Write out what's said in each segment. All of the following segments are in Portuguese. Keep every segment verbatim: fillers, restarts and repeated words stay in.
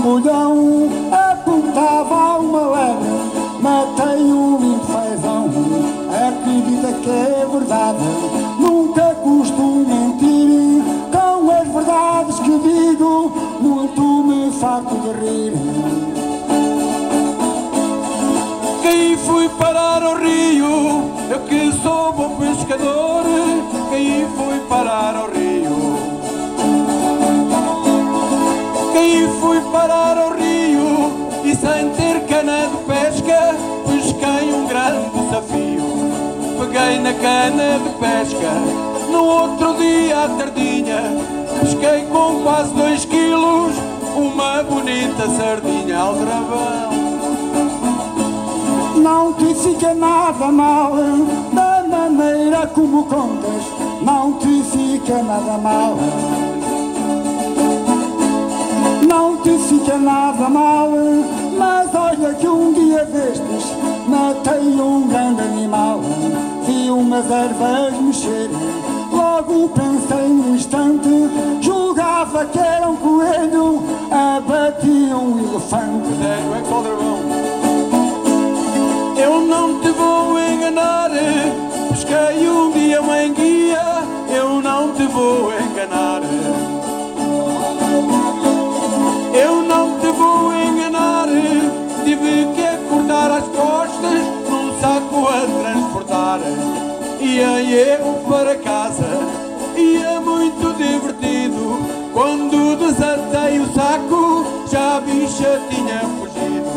folhão apontava uma lebre, matei um infezão. Acredita que é verdade, nunca costumo mentir. Com as verdades que digo, muito me farto de rir. Caí, fui parar ao rio, eu que sou bom pescador. Caí, fui parar ao rio. Caí, fui parar ao rio, e sem ter cana de pesca, pesquei um grande desafio. Peguei na cana de pesca, no outro dia à tardinha, pesquei com quase dois quilos uma bonita sardinha. Aldrabão. Não te fica nada mal da maneira como contas, não te fica nada mal. Não te fica nada mal, mas olha que um dia destes matei um grande animal. Vi umas ervas mexer, logo pensei num instante, julgava que era um coelho, abatia um elefante. Sério, é caldeirão. Eu não te vou enganar, pesquei um dia uma enguia, eu não te vou enganar. Eu não te vou enganar, tive que cortar as costas num saco a transportar. Ia eu para casa, ia muito divertido, quando desatei o saco, já a bicha tinha fugido.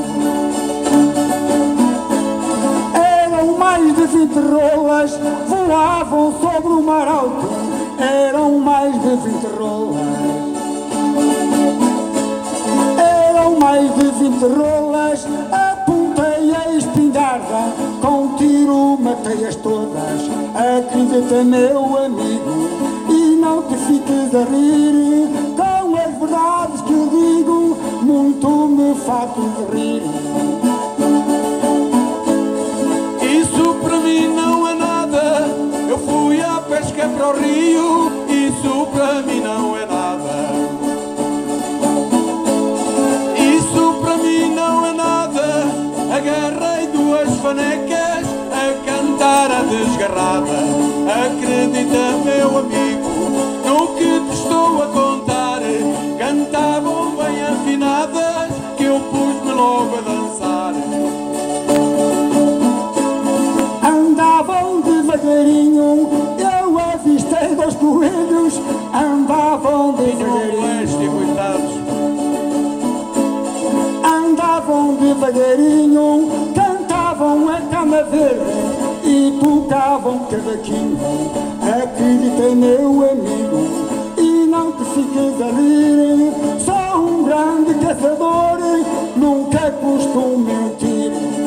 Eram mais de vinte rolas, voavam sobre o mar alto. Eram mais de vinte rolas. Eram mais de vinte rolas, apontei a espingarda, com um tiro matei-as todas. Acredita, meu amigo, e não te fiques a rir, com as verdades que eu digo, muito me farto de rir. Isso para mim não é nada, eu fui à pesca para o rio, isso para mim não é nada. Isso para mim não é nada, agarrei duas fanecas a cantar a desgarrada. Acredita, meu amigo, no que te estou a contar, cantavam bem afinadas, que eu pus-me logo a dançar. Andavam devagarinho, eu avistei dois coelhos, andavam devagarinho. Coitados. Andavam devagarinho, cantavam a cama verde e tocavam cavaquinho. Acreditei, meu amigo, e não te fiques a rir, sou um grande caçador, nunca costumo mentir.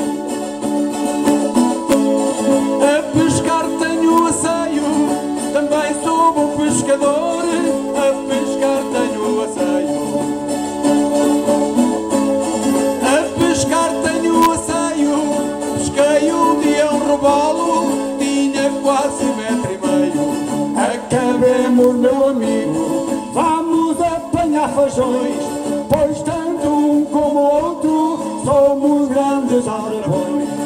A pescar tenho asseio, também sou bom pescador. A pescar tenho asseio. A pescar tenho asseio, pesquei um dia um robalo, tinha quase metro e meio. Acabemos, meu amigo, vamos apanhar feijões, pois tanto um como o outro somos grandes aldrabões.